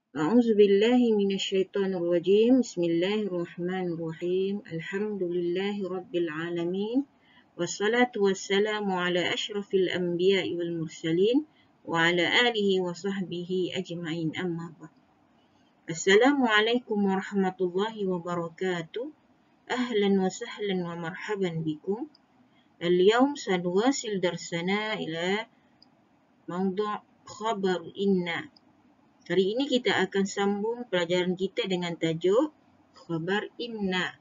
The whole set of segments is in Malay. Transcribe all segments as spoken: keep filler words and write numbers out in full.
A'udzu billahi minasyaitonir rajim. Bismillahirrahmanirrahim. Alhamdulillahi rabbil alamin. Wassalatu wassalamu ala asyrafil anbiya'i wal mursalin wa ala alihi wa sahbihi ajma'in, amma ba'd. Assalamualaikum warahmatullahi wabarakatuh. Ahlan wa sahlan wa marhaban bikum. اليوم سنواصل درسنا إلى موضوع خبر إن. Hari ini kita akan sambung pelajaran kita dengan tajuk khabar inna.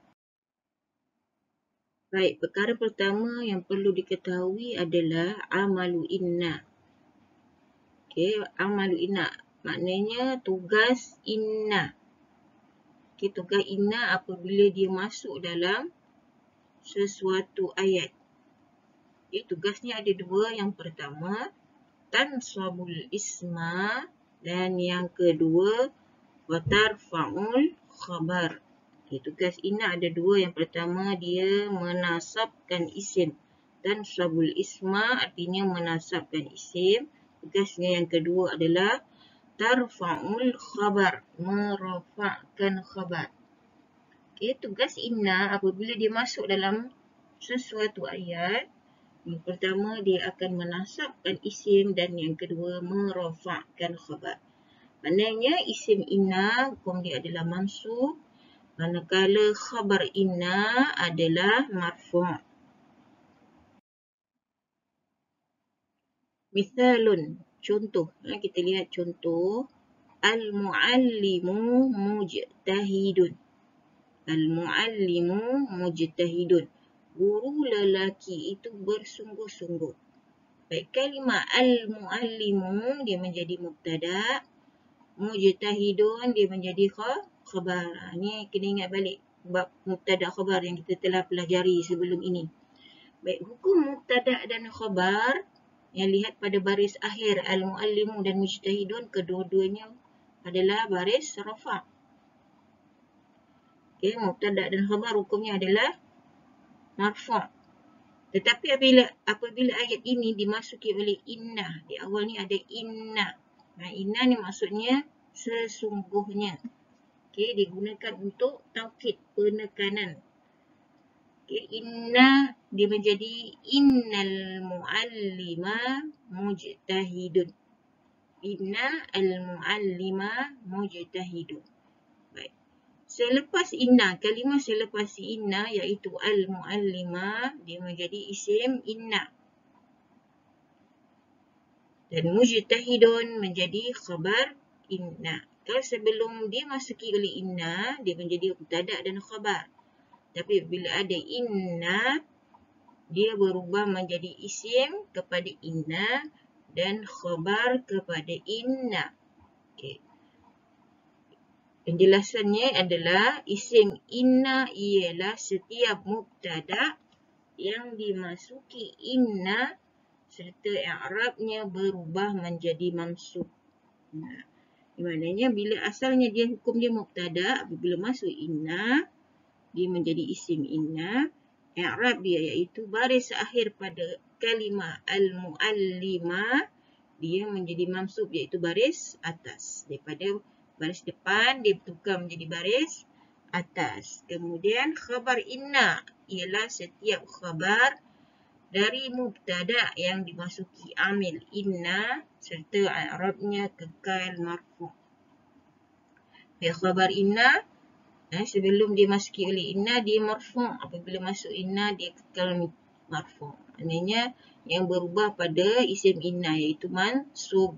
Baik, perkara pertama yang perlu diketahui adalah amalu inna. Okey, amalu inna maknanya tugas inna. Okey, tugas inna apabila dia masuk dalam sesuatu ayat. Okey, tugasnya ada dua. Yang pertama, tansabul isma, dan yang kedua, wa tarfa'ul khabar. Okay, tugas inna ada dua. Yang pertama, dia menasabkan isim. Tansabul isma artinya menasabkan isim. Tugasnya yang kedua adalah tarfa'ul khabar, merafa'kan khabar. Okay, tugas inna apabila dia masuk dalam sesuatu ayat, yang pertama, dia akan menasabkan isim dan yang kedua, merafa'kan khabar. Maknanya isim inna hukum dia adalah mansub, manakala khabar inna adalah marfu'. Mithalun, contoh. Kita lihat contoh. Al-mu'allimu mujtahidun. Al-mu'allimu mujtahidun. Guru lelaki itu bersungguh-sungguh. Baik, kalimah al-mu'allimu dia menjadi mubtada', mujtahidun dia menjadi khabar. Ini kena ingat balik bab mubtada' khabar yang kita telah pelajari sebelum ini. Baik, hukum mubtada' dan khabar yang lihat pada baris akhir al-mu'allimu dan mujtahidun, kedua-duanya adalah baris rafa'. Okey, mubtada' dan khabar hukumnya adalah marfu'. Tetapi apabila apabila ayat ini dimasuki oleh inna, di awal ni ada inna. Nah, inna ni maksudnya sesungguhnya. Okey, digunakan untuk taukid, penekanan. Okey, inna dia menjadi innal muallima mujtahidun. Inna al-muallima mujtahidun. Baik. Selepas inna, kalimah selepas inna iaitu al-muallima, dia menjadi isim inna. Dan mujtahidun menjadi khabar inna. Kalau sebelum dia masuki oleh inna, dia menjadi mubtada' dan khabar. Tapi bila ada inna, dia berubah menjadi isim kepada inna dan khabar kepada inna. Okey. Penjelasannya adalah isim inna ialah setiap mubtada' yang dimasuki inna serta i'rabnya berubah menjadi mansub. Nah, maknanya bila asalnya dia hukum dia mubtada', apabila masuk inna, dia menjadi isim inna. I'rab dia iaitu baris akhir pada kalimah al-mu'allima, dia menjadi mansub iaitu baris atas. Daripada baris depan dia bertukar menjadi baris atas. Kemudian khabar inna ialah setiap khabar dari mubtada' yang dimasuki amil inna serta i'rabnya kekal marfu'. Ya, khabar inna eh, sebelum dia masuki oleh inna dia marfu', apabila masuk inna dia kekal marfu'. Maknanya yang berubah pada isim inna iaitu mansub.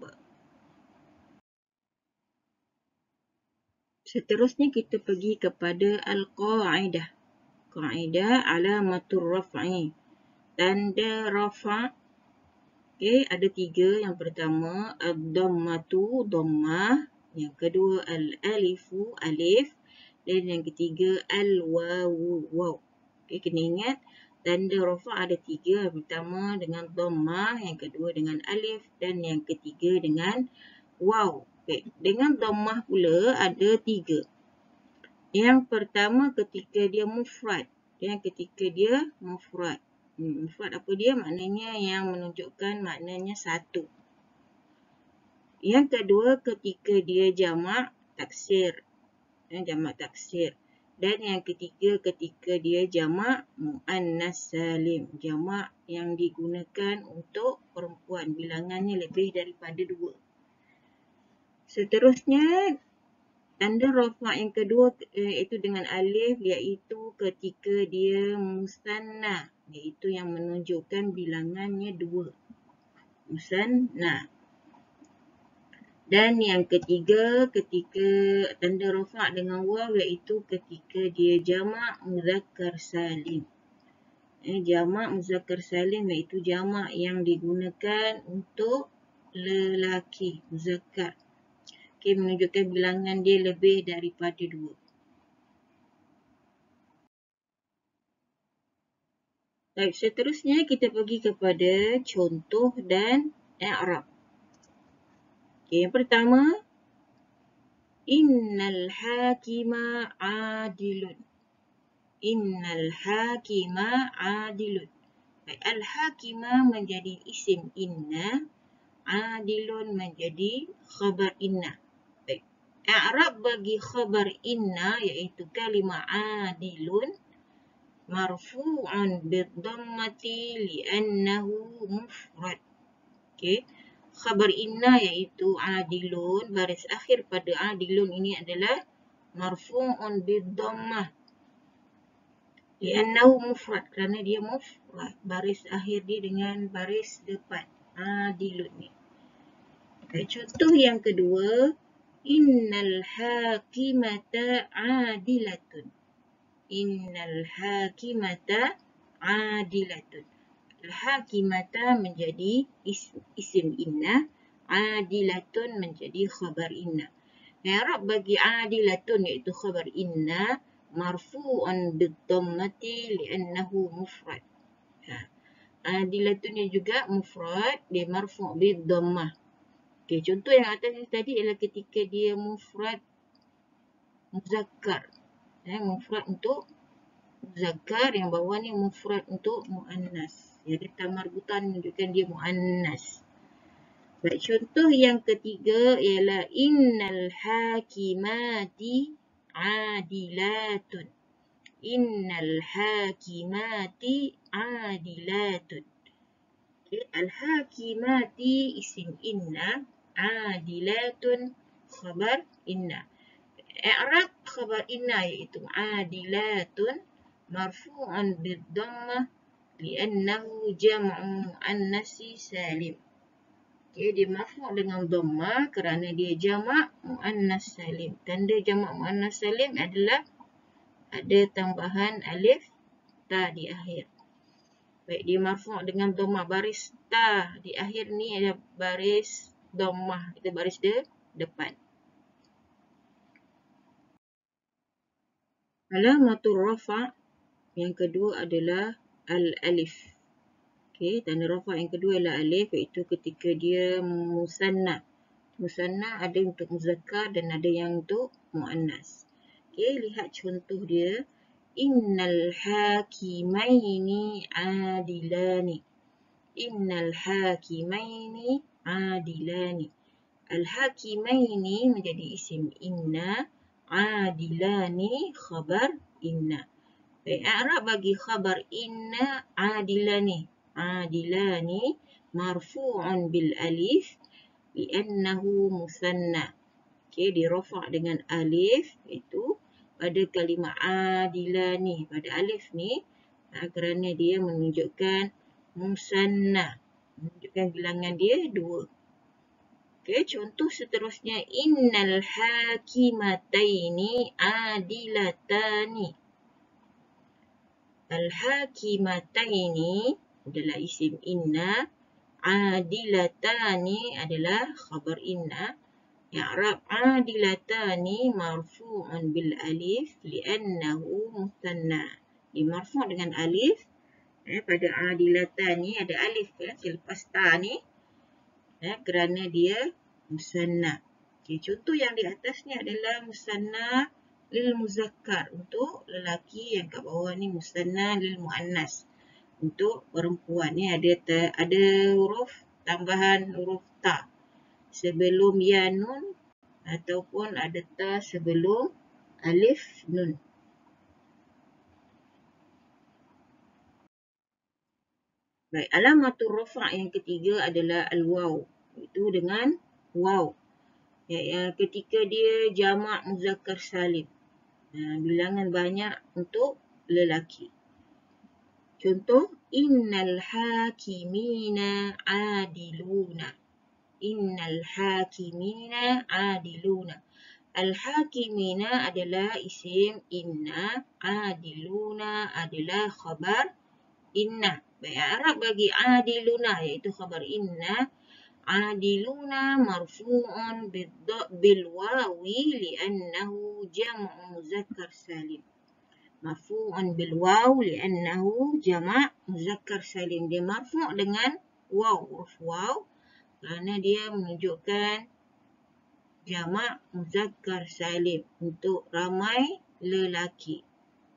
Seterusnya kita pergi kepada al-qa'idah. Qa'idah alamatur raf'i. Tanda rafa'. Okey, ada tiga. Yang pertama ad-dhammatu, dhammah. Yang kedua al-alifu, alif. Dan yang ketiga al-wawu, waw. Okey, kena ingat tanda rafa' ada tiga. Yang pertama dengan dhammah, yang kedua dengan alif dan yang ketiga dengan waw. Okay. Dengan dhammah pula ada tiga. Yang pertama ketika dia mufrad. Yang ketika dia mufrad. Hmm, mufrad apa dia? Maknanya yang menunjukkan maknanya satu. Yang kedua ketika dia jamak taksir. Eh, jamak taksir. Dan yang ketiga ketika dia jamak muannas salim. Jamak yang digunakan untuk perempuan. Bilangannya lebih daripada dua. Seterusnya, tanda rafa' yang kedua iaitu dengan alif, iaitu ketika dia musanna, iaitu yang menunjukkan bilangannya dua. Musanna. Dan yang ketiga ketika tanda rafa' dengan waw, iaitu ketika dia jamak muzakkar salim. Eh, jamak muzakkar salim iaitu jamak yang digunakan untuk lelaki, muzakkar. Okay, menunjukkan bilangan dia lebih daripada dua. Baik, seterusnya kita pergi kepada contoh dan i'rab. Okay, yang pertama, innal hakima adilun. Innal hakima adilun. Baik, al-hakima menjadi isim inna, adilun menjadi khabar inna. Baik, i'rab bagi khabar inna iaitu kalimah adilun marfu'un bid-dhammati li'annahu mufrad. Okey. Khabar inna iaitu adilun, baris akhir pada adilun ini adalah marfu'un bid-dhammah. Li'annahu mufrad, kerana dia mufrad. Baris akhir dia dengan baris depan adilun ni. Okay, contoh yang kedua, innal hakimata adilatun. Innal hakimata adilatun. Al-hakimata menjadi isim, isim inna, adilatun menjadi khabar inna. I'rab bagi adilatun iaitu khabar inna marfu'un bid-dhammati li'annahu mufrad. Ha. Adilatunnya juga mufrad, dia marfu' bid-dhammah. Okey, contoh yang atas ni tadi ialah ketika dia mufrad muzakkar. Eh, mufrad untuk muzakkar, yang bawah ni mufrad untuk muannas. Jadi tamarbutan menunjukkan dia muannas. Baik, contoh yang ketiga ialah innal hakimati adilatun. Innal hakimati adilatun. Okay. Al-hakimati isim inna, adilatun khabar inna. I'rab khabar inna iaitu adilatun marfu'un bid-dhammah li'annahu jam'u muannasi salim. Okay, dia marfu' dengan dhammah kerana dia jamak muannas salim. Tanda jamak muannas salim adalah ada tambahan alif ta di akhir. Baik, dia marfu' dengan dhammah. Baris ta di akhir ni adalah baris dhammah, itu baris de depan. Alamatul rafa' yang kedua adalah al-alif. Okey, tanda rafa' yang kedua adalah alif, iaitu ketika dia musanna. Musanna ada untuk muzakkar dan ada yang untuk muannas. Okey, lihat contoh dia. Innal hakimaini adilani. Innal hakimaini adilani. Al-hakimaini menjadi isim inna, adilani khabar inna. Baik, i'rab bagi khabar inna adilani. Adilani marfu'un bil alif li'annahu musanna. Okey, dirafa' dengan alif, iaitu pada kalimah adilani. Pada alif ni, ha, kerana dia menunjukkan musanna. Menunjukkan bilangan dia dua. Okey, contoh seterusnya. Innal hakimataini adilatani. Al-hakimataini adalah isim inna. Adilatani adalah khabar inna. I'rab adilatani marfu'un bil alif li'annahu musanna. Dia marfu' dengan alif. Eh, pada adilatani ada alif ya, selepas ta ni. Eh, kerana dia musanna. Okay, contoh yang di atas ni adalah musanna lil muzakkar untuk lelaki, yang kat bawah ni musanna lil muannas untuk perempuan. Ni ada ta, ada huruf tambahan huruf ta. sebelum ya nun ataupun ada ta sebelum alif nun. Baik, alamatul rafa' yang ketiga adalah al-waw. Itu dengan waw. Ya, ya, ketika dia jamak muzakkar salim. Nah, bilangan banyak untuk lelaki. Contoh, innal hakimina adiluna. Innal hakimina adiluna. Al-hakimina adalah isim inna, adiluna adalah khabar inna. Baik, Arab bagi adiluna iaitu khabar inna. Adiluna marfu'un bil wawi li'annahu jam'u muzakkar salim. Marfu'un bil waw li'annahu jama' muzakkar salim. Dia marfu' dengan waw, huruf waw, kerana dia menunjukkan jamak muzakkar salim untuk ramai lelaki.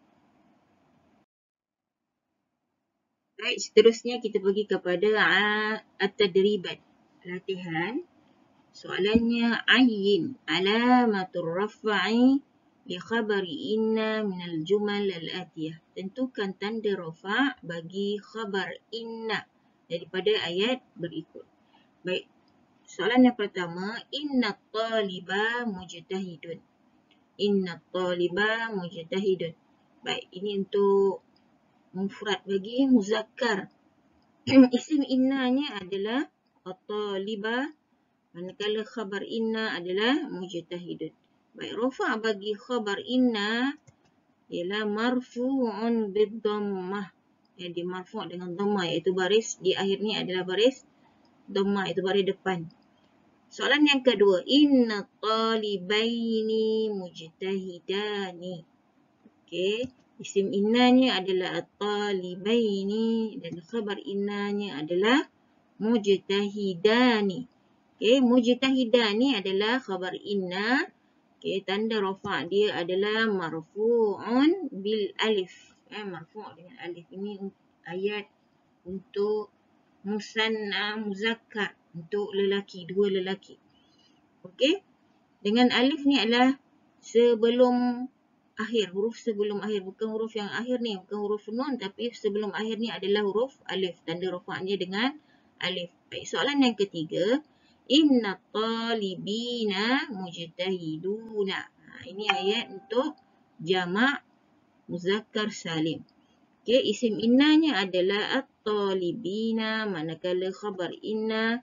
Baik, seterusnya kita pergi kepada at-tadribat, latihan. Soalannya, ayyin alamatur raf'i li khabari inna minal jumal al-atiyah. Tentukan tanda rafa' bagi khabar inna daripada ayat berikut. Baik. Soalan yang pertama, inna taliba mujtahidun. Inna taliba mujtahidun. Baik, ini untuk mufrad bagi muzakkar. Isim innanya adalah at-taliba, manakala khabar inna adalah mujtahidun. Baik, rafa' bagi khabar inna ialah marfu'un bid-dhammah. Jadi marfu' dengan dhammah, iaitu baris di akhir ni adalah baris dhammah, itu baris depan. Soalan yang kedua, inna talibaini mujtahidani. Okey, isim innanya adalah at-talibaini dan khabar innanya adalah mujtahidani. Okey, mujtahidani adalah khabar inna. Okey, tanda rafa' dia adalah marfu'un bil alif. Eh, marfu' dengan alif. Ini ayat untuk musanna muzakkar, untuk lelaki, dua lelaki. Okey. Dengan alif ni adalah sebelum akhir, huruf sebelum akhir, bukan huruf yang akhir ni, bukan huruf nun, tapi sebelum akhir ni adalah huruf alif, tanda rafa'nya dengan alif. Baik, soalan yang ketiga, inna talibina mujtahiduna. Ha, ini ayat untuk jamak muzakkar salim. Okey, isim innanya adalah at-talibina, manakala khabar inna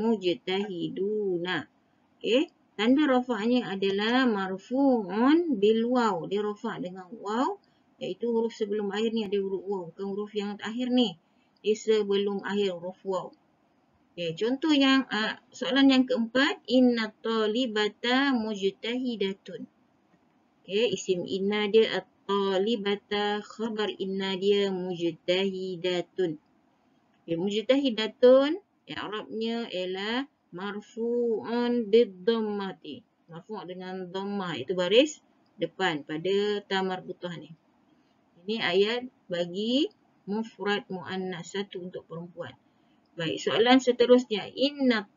mujtahiduna. Okey, tanda rafa'nya adalah marfu'un bil waw. Dia rafa' dengan waw, iaitu huruf sebelum akhir ni ada huruf waw, bukan huruf yang akhir ni. Dia sebelum akhir huruf waw. Okey, contoh yang uh, soalan yang keempat, inna talibata mujtahidatun. Okey, isim inna dia at-talibata, khabar inna dia mujtahidatun. Okay, mujtahidatun, i'rabnya ialah marfu'un bid-dhammati. Marfu' dengan dhammah, itu baris depan pada ta marbutah ni. Ini ayat bagi mufrad muannas, satu untuk perempuan. Baik, soalan seterusnya, inna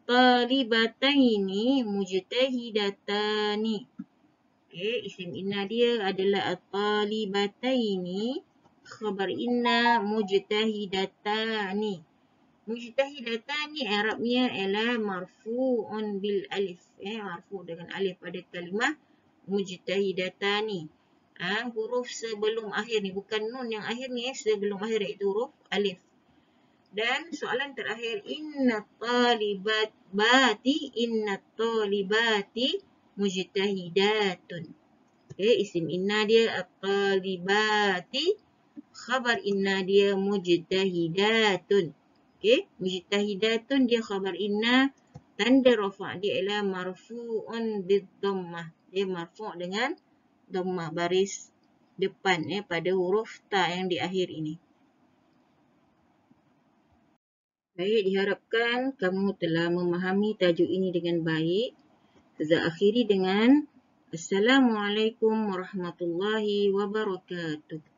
talibataini mujtahidatani. Okey, isim inna dia adalah at-talibataini, khabar inna mujtahidatani. Mujtahidatani i'rabnya ialah marfu'un bil alif. Eh, marfu' dengan alif pada kalimah mujtahidatani. Ah, ha, huruf sebelum akhir ni, bukan nun yang akhir ni, eh, sebelum akhir iaitu huruf alif. Dan soalan terakhir, inna talibat bati, inna talibati mujtahidatun. Okay, isim inna dia at-talibati, khabar inna dia mujtahidatun. Okay, mujtahidatun dia khabar inna, tanda rafa' dia ialah marfu'un bid-dhammah. Dia marfu' dengan dhammah, baris depan eh, pada huruf ta yang di akhir ini. Baik, diharapkan kamu telah memahami tajuk ini dengan baik. Saya akhiri dengan Assalamualaikum warahmatullahi wabarakatuh.